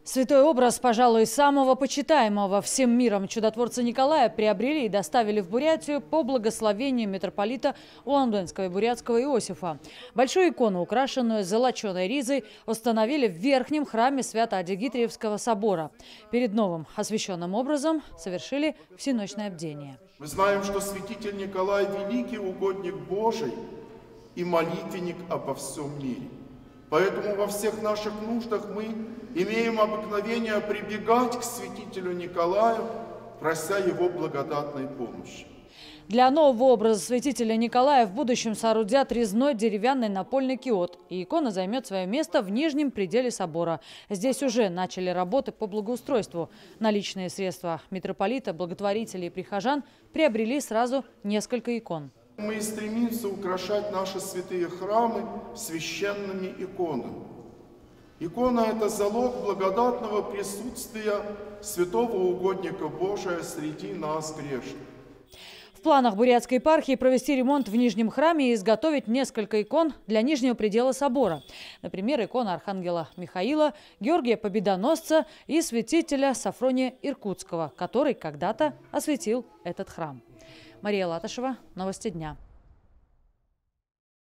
Святой образ, пожалуй, самого почитаемого всем миром чудотворца Николая приобрели и доставили в Бурятию по благословению митрополита Улан-Удэнского и Бурятского Иосифа. Большую икону, украшенную золоченой ризой, установили в верхнем храме Свято-Адигитриевского собора. Перед новым освященным образом совершили всеночное бдение. Мы знаем, что святитель Николай – великий угодник Божий и молитвенник обо всем мире. Поэтому во всех наших нуждах мы имеем обыкновение прибегать к святителю Николаю, прося его благодатной помощи. Для нового образа святителя Николая в будущем соорудят резной деревянный напольный киот, и икона займет свое место в нижнем пределе собора. Здесь уже начали работы по благоустройству. Наличные средства митрополита, благотворителей и прихожан приобрели сразу несколько икон. Мы стремимся украшать наши святые храмы священными иконами. Икона – это залог благодатного присутствия святого угодника Божия среди нас, грешных. В планах Бурятской епархии провести ремонт в Нижнем храме и изготовить несколько икон для нижнего предела собора. Например, икона архангела Михаила, Георгия Победоносца и святителя Сафрония Иркутского, который когда-то осветил этот храм. Мария Латышева, новости дня.